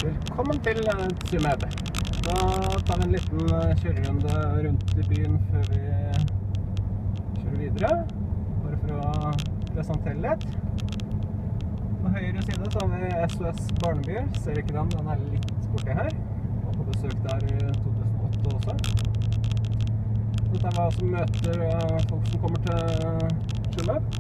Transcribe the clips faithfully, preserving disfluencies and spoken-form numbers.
Velkommen til Tsumeb. Da tar vi en liten kjørerunde rundt i byen før vi kjører videre, bare for å presentere litt. På høyre side så har vi S O S Barneby. Ser ikke den, den er litt borti her. Var på besøk der i to tusen og åtte også. Dette er hva som møter folk som kommer til Tsumeb.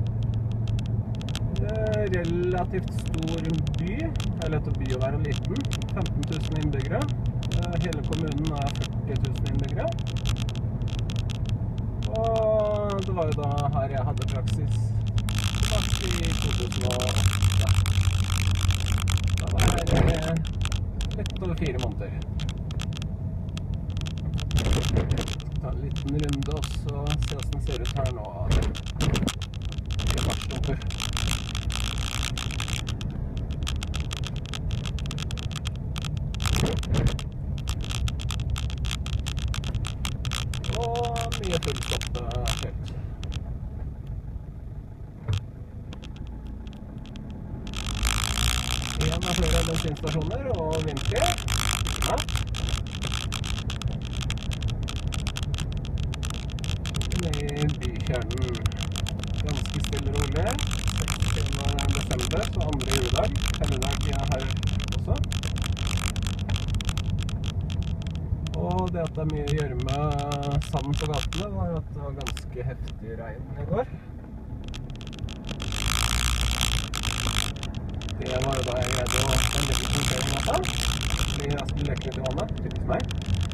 Relativt stor by, er lett å by å være liten, femten tusen innbyggere. Hele kommunen er førti tusen innbyggere. Og det var jo da her jeg hadde praksis tilbake i to tusen og åtte. Da var jeg litt over fire måneder. Jeg skal ta en liten runde og så se hvordan det ser ut her nå. Det er varslumper. Og mye fullstopp felt. En av flere bensinstasjoner og vinter. Ja. I bykjernen. Ganske stille og rolig. sekstiende desember, så andre juledag. Helligdag her også. Og det at det er mye gjørme sand på gatene var at det var ganske heftig regn i går. Det var jo da jeg greide å en liten konkurrere med dette. Fordi jeg skulle leke litt i vannet, typisk meg.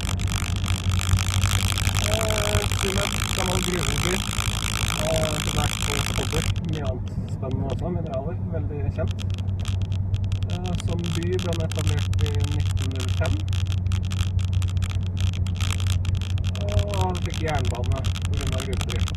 Tsumeb, gammel gruveby. Det er på kobber, mye annet spennende også, mineraler, veldig kjent. Som by ble den etablert i nitten null fem. Og fikk jernbane på grunn av gruvedrift.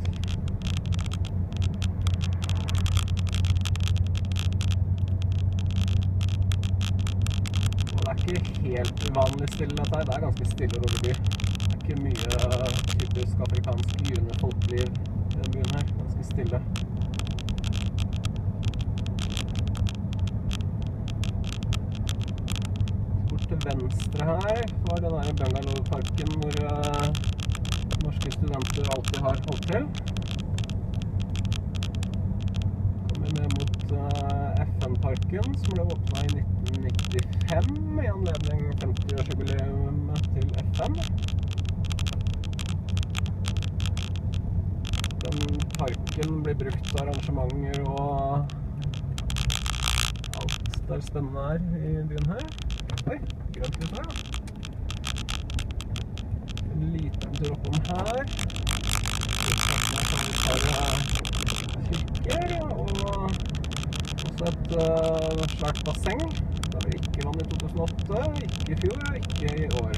Og det er ikke helt uvanlig stille dette her, det er ganske stille og rolig by. Det er ikke mye typisk afrikansk gyne folkeliv i den byen her, ganske stille. Bort til venstre her var den der Bungalow-parken hvor norske studenter alltid har holdt til. Kommer med mot uh, F N-parken, som ble åpnet i nitten nittifem i anledning femti-årsjubileum til F N. Den parken blir brukt til arrangementer og alt der spennende er i byen her. Oi, grønt ut her da. En liten tur oppom her. Vi tar kirker og også et uh, svært basseng. Det var ikke vann i to tusen og åtte, ikke i fjor og ikke i år.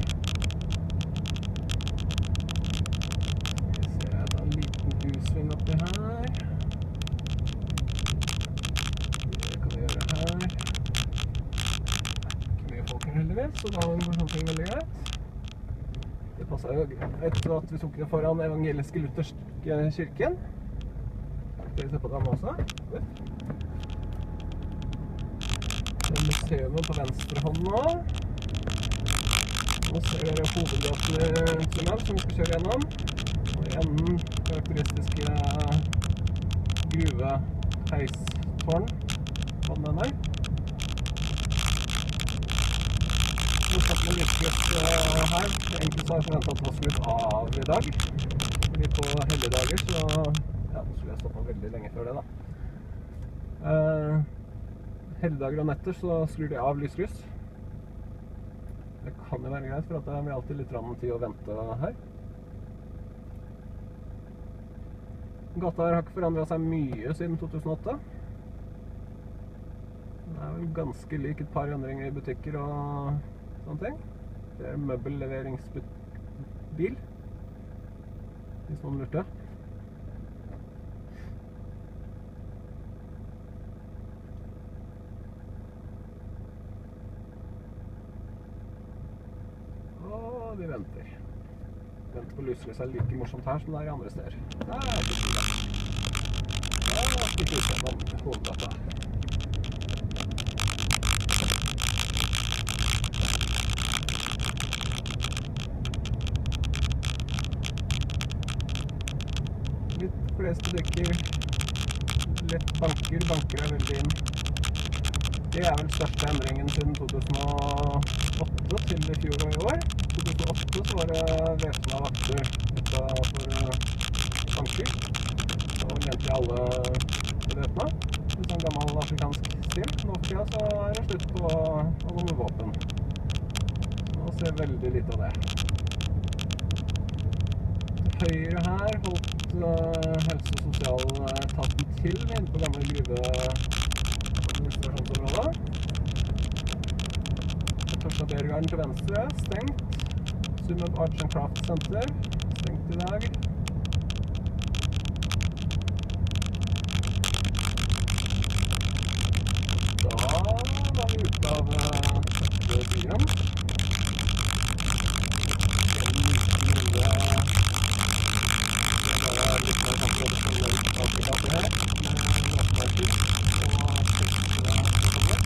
Vi ser jeg tar en liten husving oppi her. Det kan vi gjøre her. Ikke mye folk her heldigvis, så da går sånne ting veldig greit. Det passer jo etter at vi tok det foran evangeliske lutherske kirken. Skal vi se på den også. Det er museumet på venstre hånd nå. Nå ser dere hovedgaten i Tsumeb som vi skal kjøre gjennom. Og i enden karakteristiske gruve-heistårn. Hva den er. Vi har tatt med lyskrøst her. Egentlig så har jeg forventet at det var skrudd av i dag. Fordi på helligdager så... Ja, nå skulle jeg stoppet veldig lenge før det da. Uh, helligdager og netter så skrur de av lyskryss. Det kan jo være greit, for at det blir alltid litt rann tid å vente her. Gata her har ikke forandret seg mye siden to tusen og åtte. Det er vel ganske lik et par endringer i butikker og sånne ting. Det er møbelleveringsbil, hvis noen lurte. Og vi venter. Venter på lyslys er like morsomt her som det er i andre steder. Der er det ikke det. Da skal vi kjøre gjennom hovedgata. fleste dykker litt banker, banker er veldig inn. Det er vel største endringen siden to tusen og åtte til i fjor og i år. I to tusen og åtte så var det væpnede vakter utenfor banker. Så egentlig alle væpnet. En sånn gammel afrikansk stil. Nå for tida så er det slutt på å gå med våpen. Så nå ser jeg veldig lite av det. Til høyre her holdt uh, helse- og sosialetaten til inne på gamle gruveadministrasjonsområdet. Torstad Bjerregarden til venstre, stengt. Sumab Arts and Craft Center, stengt i dag. Da var vi ute av Tøtte byen. En liten runde. Det er bare litt mer sånn tradisjonelt Afrika her. Med matmarker og tøtte personer.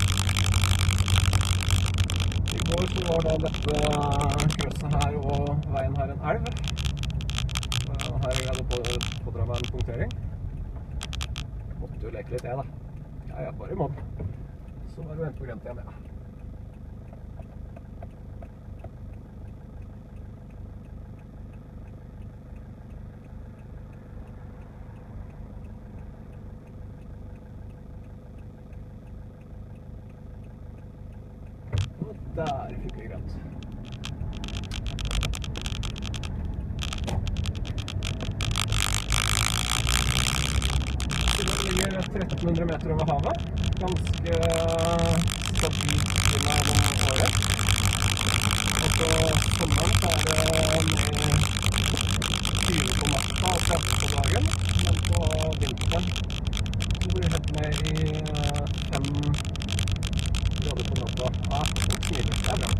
I går så var da dette krøsset her og veien her en elv. Her jeg hadde på, pådra meg en punktering. Måtte jo leke litt jeg da. Ja, jeg bare mobb. Så var det vent på grønt igjen, ja. Og der fikk vi grønt. Det ligger tretten hundre meter over havet. Ganske stabilt klima gjennom året. Og på sommeren så er det med tyve på natta og tretten på dagen. Men på vinteren så blir det helt med i fem grader på natta. Ja, det kniver. Det er bra.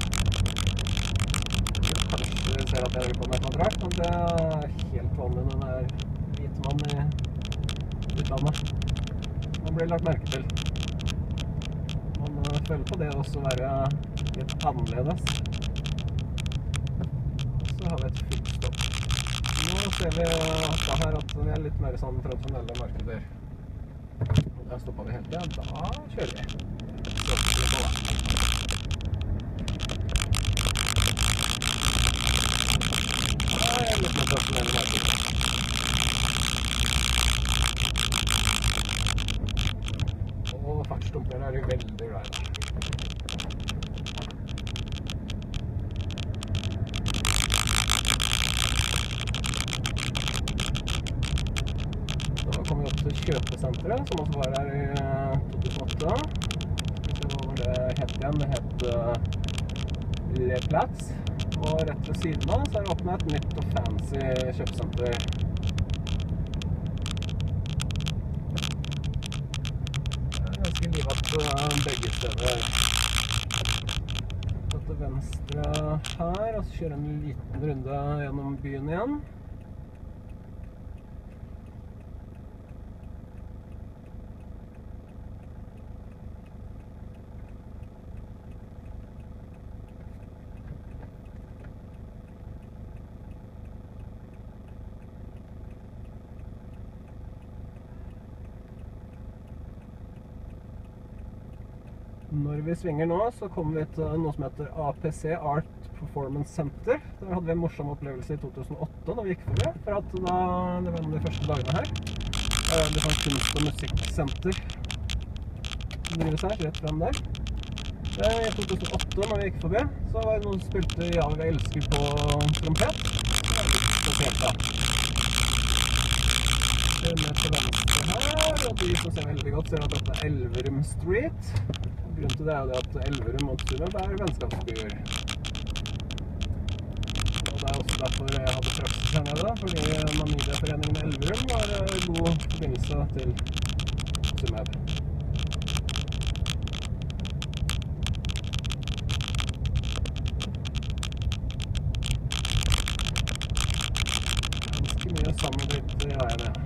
Kanskje du ser at jeg vil på med et eller annet rart, men det er helt vanlig når det er hvit mann i utlandet. Man blir lagt merke til. Man føler på det også å være litt annerledes. Så har vi et fullt stopp. Nå ser vi da her at vi er litt mer sånn tradisjonelle markeder. Der stoppet vi helt igjen. Da kjører vi. Så skal vi på da. Da er det litt mer tradisjonelle markeder. Og fartsdumper er jo veldig glad i det. Da kommer vi opp til kjøpesenteret, som også var her i to tusen og åtte. Skal vi se hva det het igjen. Det het uh, Le Plats. Og rett ved siden av så er det åpnet et nytt og fancy kjøpesenter. Ganske livet begge steder. Så til venstre her, og så kjører en liten runde gjennom byen igjen. Når vi svinger nå, så kommer vi til noe som heter A P C, Art Performance Center. Der hadde vi en morsom opplevelse i to tusen og åtte da vi gikk forbi, for at da, det var en av de første dagene her. Det er litt sånn kunst- og musikksenter som drives her, rett frem der. I to tusen og åtte, når vi gikk forbi, så var det noen som spilte Ja, vi elsker på trompet. Det var litt spesielt da. Det er med til venstre her, og de som ser veldig godt ser at dette er Elverum Street. Grunnen til det er jo det at Elverum og Sumab er vennskapsbyer. Og det er også derfor jeg hadde praksis her nede, fordi Namibia-foreningen Elverum var god forbindelse til Sumab. Ganske mye samarbeid har jeg med.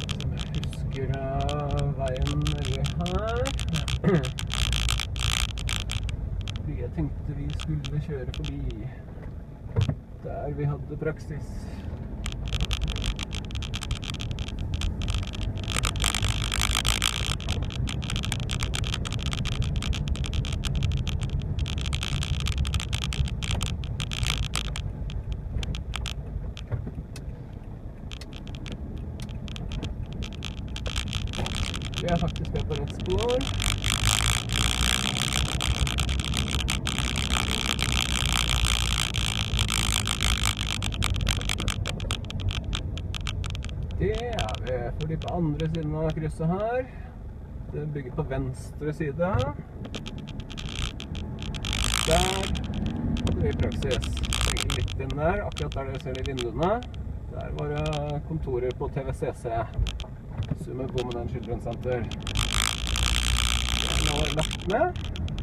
Veien nedi her. jeg tenkte vi skulle kjøre forbi der vi hadde praksis. Vi er faktisk med på rett spor. Det er vi, fordi på andre siden av krysset her, det bygger på venstre side. Der hadde vi praksis. Ligger litt inn der, akkurat der dere ser i vinduene. Der var det kontorer på T V C C. Summe Women and Children's Center. Det er nå lagt med.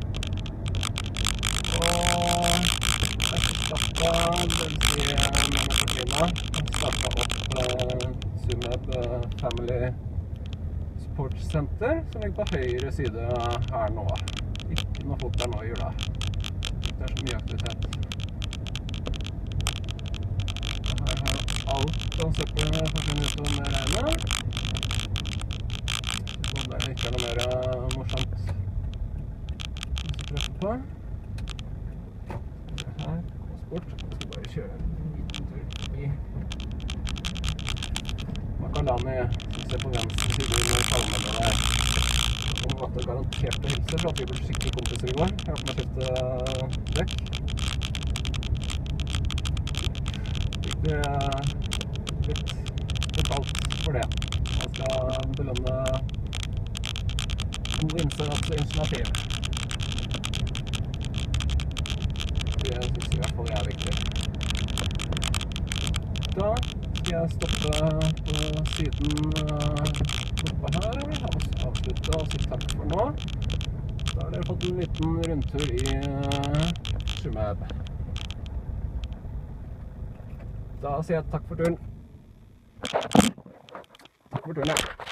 Og jeg startet, det vil si Mamma Katrina, startet opp uh, Summe Family Support Center, som ligger på høyre side her nå. Ikke noe folk der nå i jula. Det er så mye aktivitet. Her har alt å se på forsøkene ut om regnet. Så det ikke er noe mer morsomt vi skal prøve på. Her, sport. Jeg skal bare kjøre en liten tur forbi Makalani, som ser på venstre side under palmene der. Og måtte garantert å hilse, for at vi ble skikkelig kompiser i går. Jeg har på meg skifte dekk. Fikk det litt betalt for det. Man skal belønne god innsats og initiativ. Det synes jeg i hvert fall er viktig. Da skal jeg stoppe på siden oppe her, avslutte og si takk for nå. Da har dere fått en liten rundtur i Shumab. Da sier jeg takk for turen. Takk for turen, ja.